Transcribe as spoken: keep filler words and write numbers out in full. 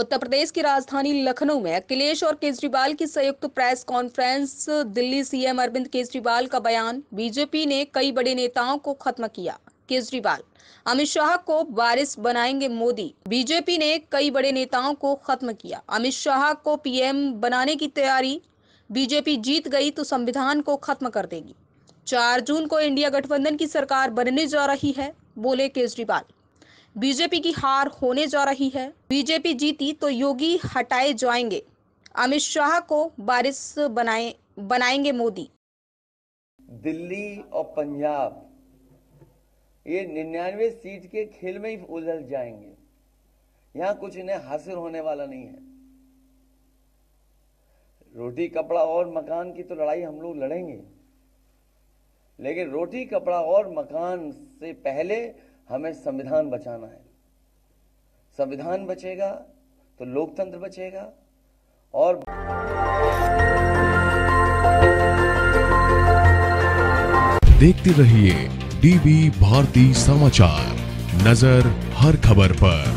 उत्तर प्रदेश की राजधानी लखनऊ में अखिलेश और केजरीवाल की संयुक्त press conference. Delhi CM Arvind Kejriwal का बयान। बीजेपी ने कई बड़े नेताओं को खत्म किया। केजरीवाल, अमित शाह को वारिस बनाएंगे मोदी। बीजेपी ने कई बड़े नेताओं को खत्म किया। अमित शाह को पीएम बनाने की तैयारी। बीजेपी जीत गई तो संविधान को खत्म कर देगी। चार जून को इंडिया गठबंधन की सरकार बनने जा रही है, बोले केजरीवाल। बीजेपी की हार होने जा रही है। बीजेपी जीती तो योगी हटाए जाएंगे। अमित शाह को वारिस बनाए बनाएंगे मोदी। दिल्ली और पंजाब ये निन्यानवे सीट के खेल में ही उलझ जाएंगे। यहां कुछ इन्हें हासिल होने वाला नहीं है। रोटी कपड़ा और मकान की तो लड़ाई हम लोग लड़ेंगे, लेकिन रोटी कपड़ा और मकान से पहले हमें संविधान बचाना है। संविधान बचेगा तो लोकतंत्र बचेगा। और देखते रहिए डीबी भारती समाचार, नजर हर खबर पर।